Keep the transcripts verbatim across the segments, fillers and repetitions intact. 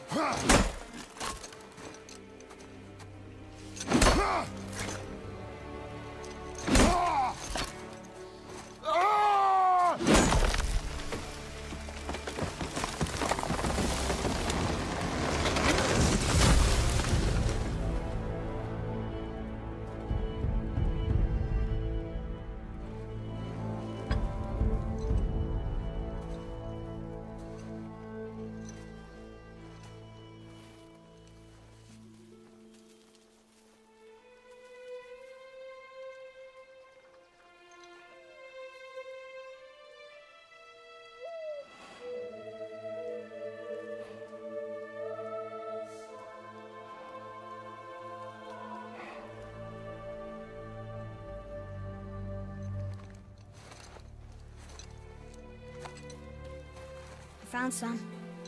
Found some.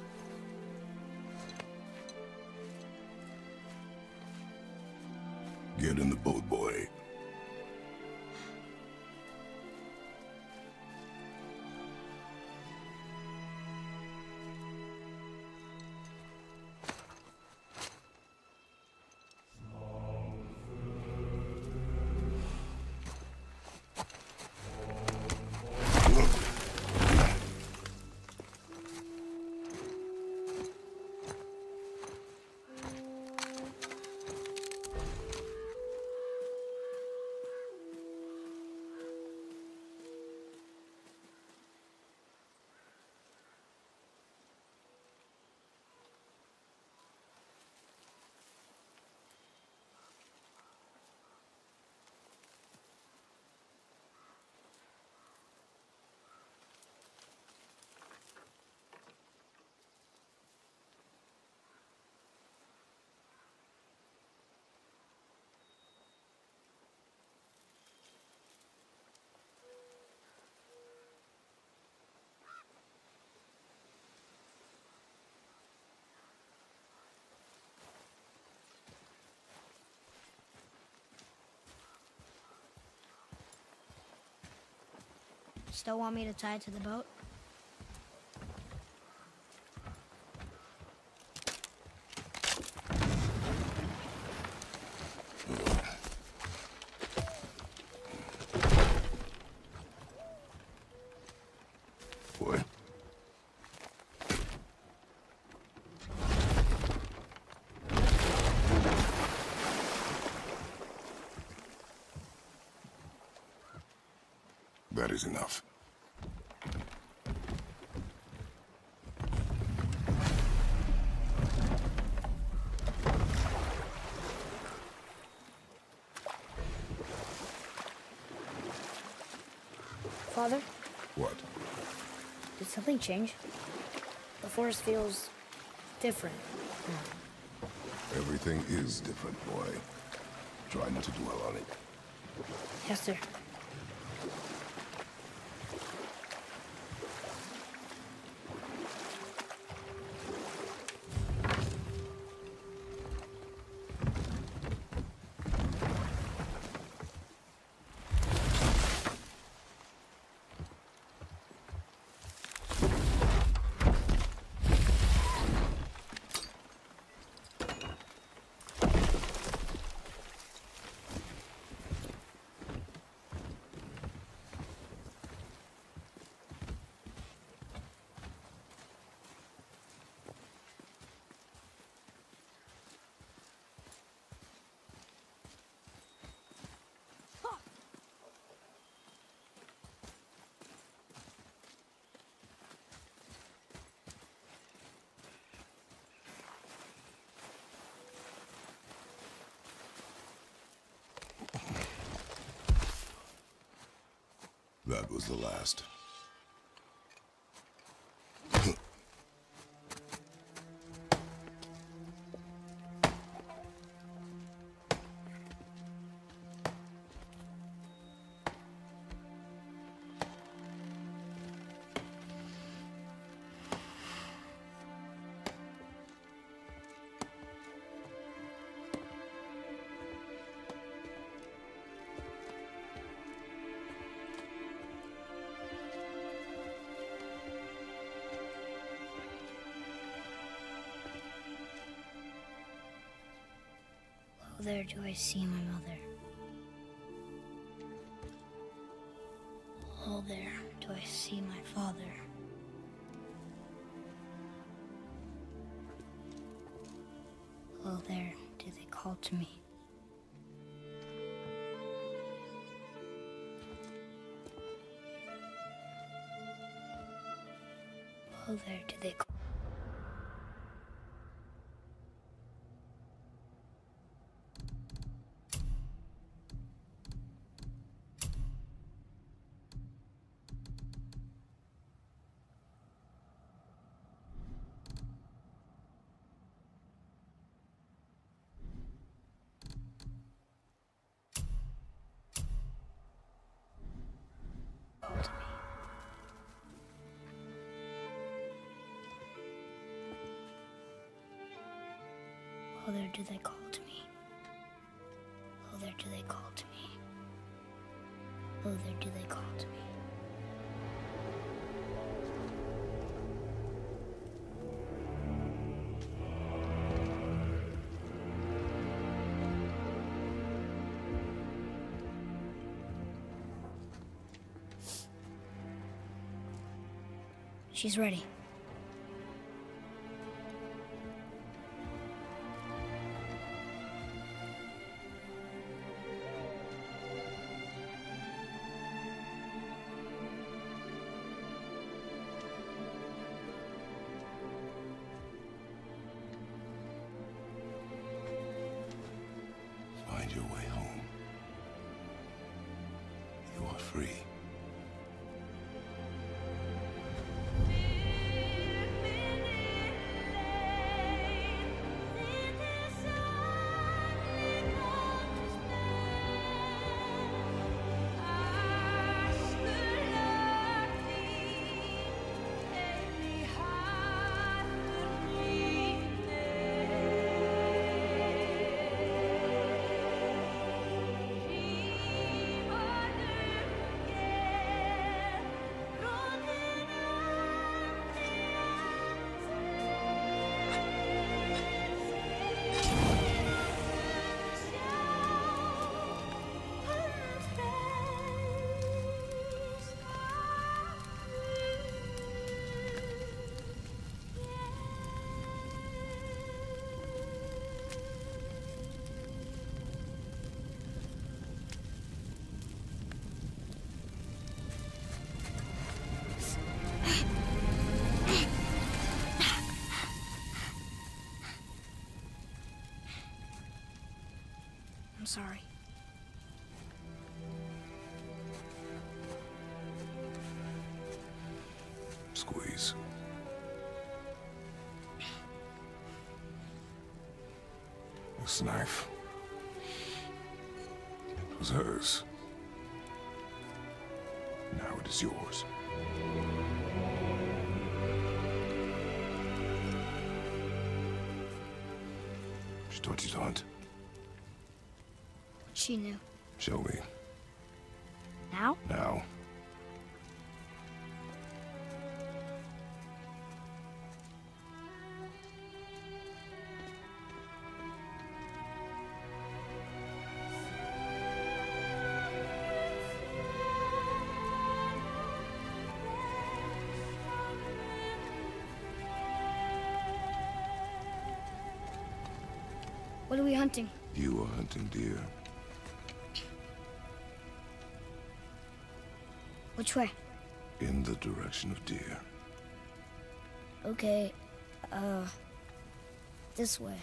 Get in the boat, boy. Still want me to tie it to the boat? Boy. That is enough. Father? What? Did something change? The forest feels different. Everything is different, boy. Try not to dwell on it. Yes, sir. That was the last. Oh, there do I see my mother. Oh, there do I see my father. Oh, there do they call to me. Oh, there do they call. To me. Oh, there do they call to me. Oh, there do they call to me. Oh, there do they call to me. She's ready. Find your way home. You are free. I'm sorry. Squeeze. This knife. It was hers. Now it is yours. She taught you to hunt. She knew. Show me. Now? Now. What are we hunting? You are hunting deer. Which way? In the direction of deer. Okay, uh, this way.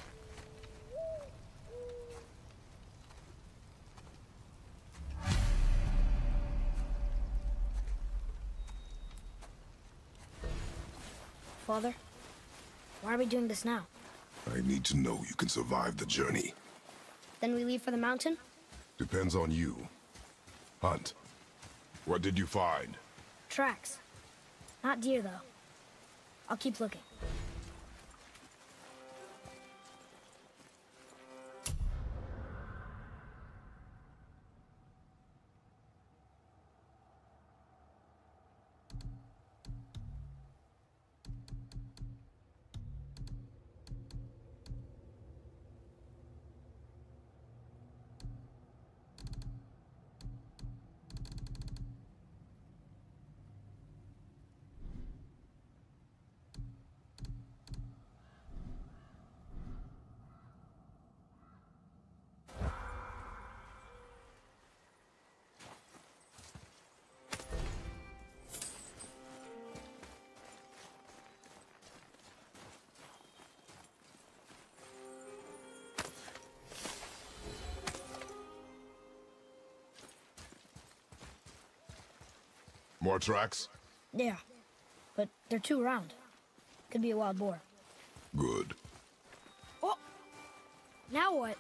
Father, why are we doing this now? I need to know you can survive the journey. Then we leave for the mountain? Depends on you. Hunt. What did you find? Tracks. Not deer, though. I'll keep looking. More tracks? Yeah, but they're too round. Could be a wild boar. Good. Oh! Now what?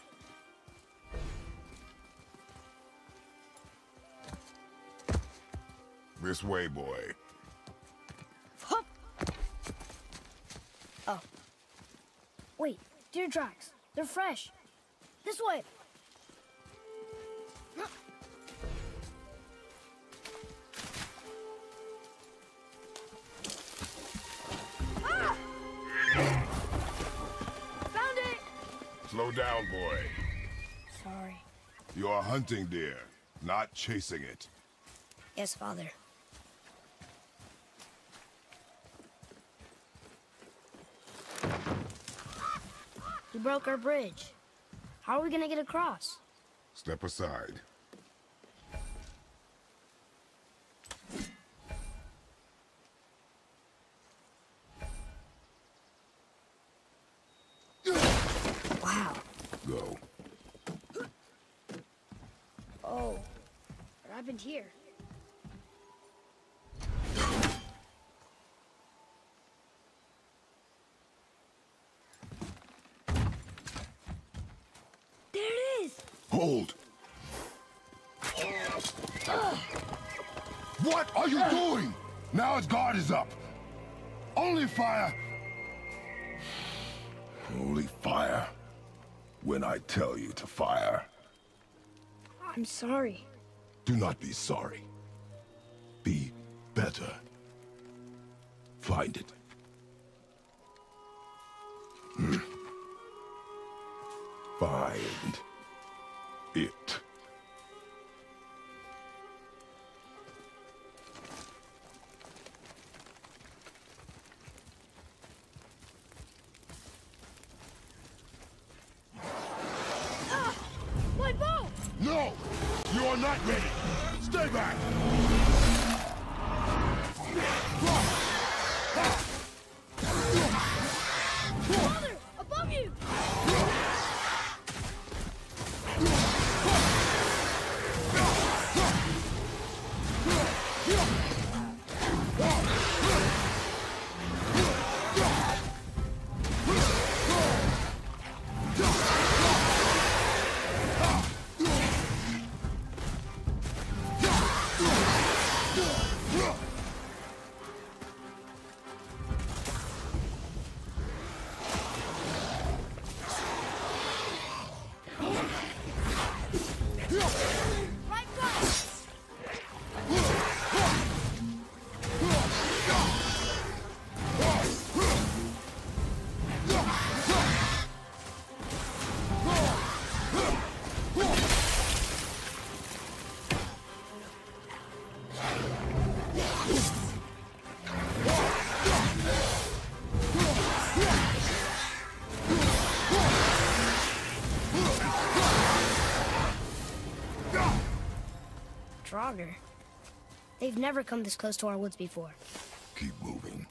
This way, boy. Hup! Oh. Wait, deer tracks. They're fresh. This way. Ah! Found it! Slow down, boy. Sorry. You are hunting deer, not chasing it. Yes, Father. We broke our bridge. How are we gonna get across? Step aside. Wow. Go. Oh, what happened here? There it is! Hold! What are you doing? Now its guard is up. Only fire. Only fire. When I tell you to fire. I'm sorry. Do not be sorry. Be better. Find it. Hmm. Find it. Ah! My bow! No! You are not ready! Stay back! Father! Above you! Right back! Draugr. They've never come this close to our woods before. Keep moving.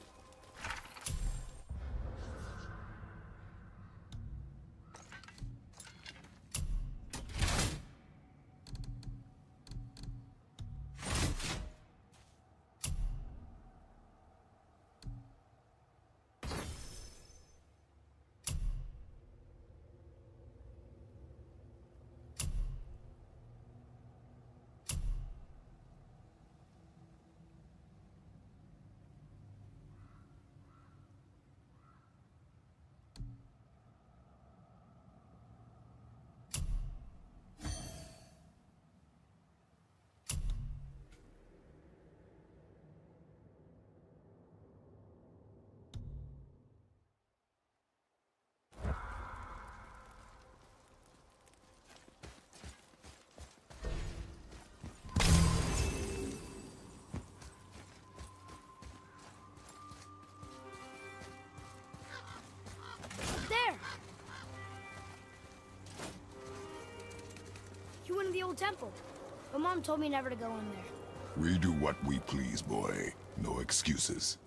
There! You went in the old temple. But Mom told me never to go in there. We do what we please, boy. No excuses.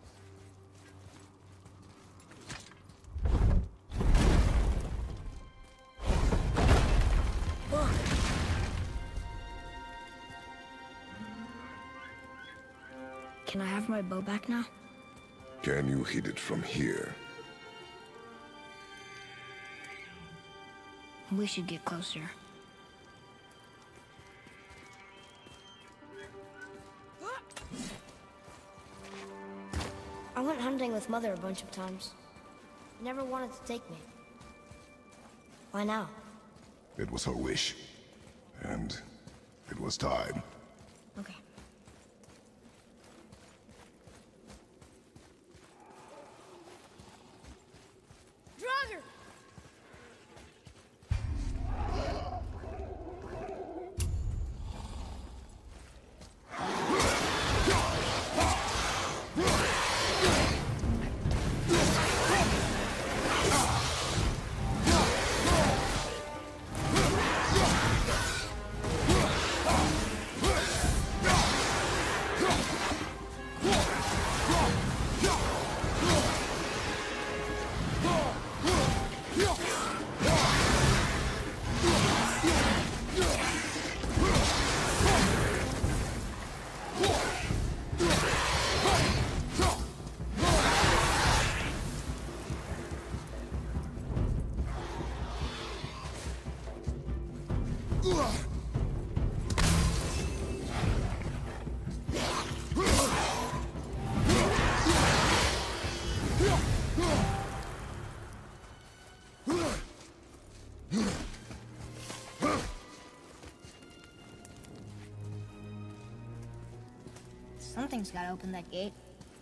Can I have my bow back now? Can you hit it from here? We should get closer. I went hunting with Mother a bunch of times. She never wanted to take me. Why now? It was her wish. And it was time. Okay. Draugr! Something's gotta open that gate.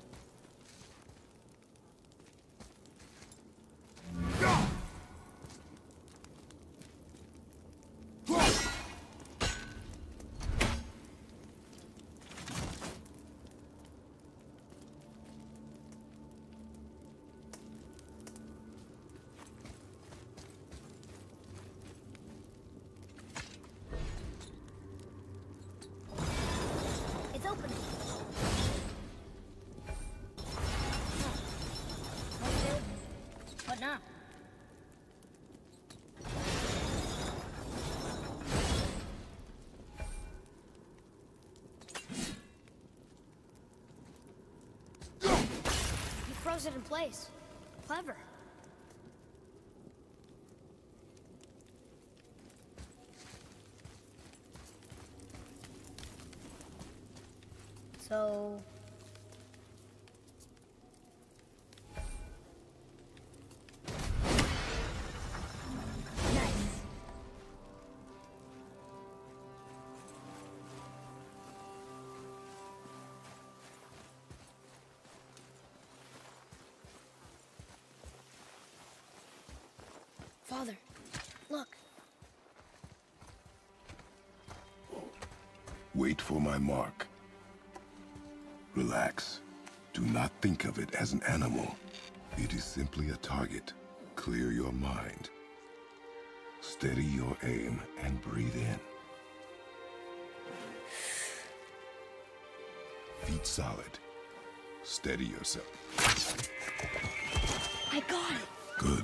It's opening. What now? You froze it in place. Clever. So... Nice. Father, look. Wait for my mark. Relax. Do not think of it as an animal. It is simply a target. Clear your mind. Steady your aim and breathe in. Feet solid. Steady yourself. I got it. Good.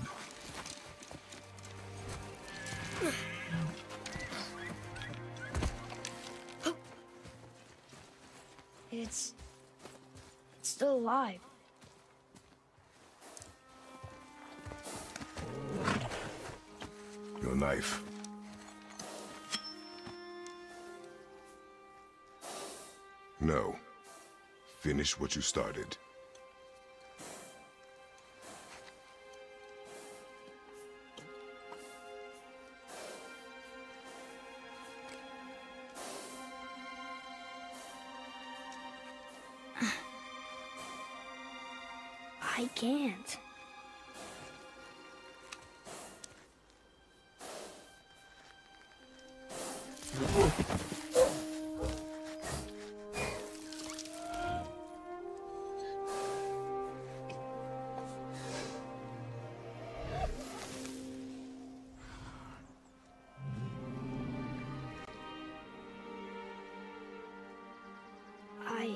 It's... it's still alive. Your knife. No. Finish what you started. I can't. I...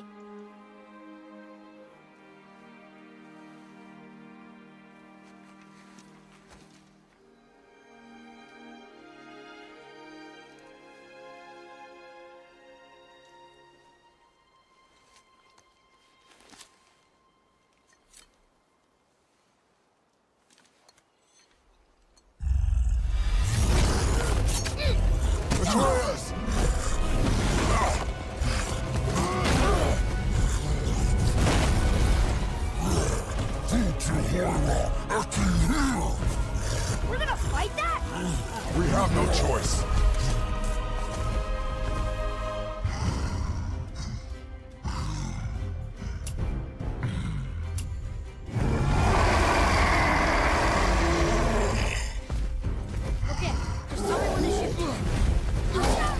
have no choice. Okay, just tell me when to shoot. Watch out,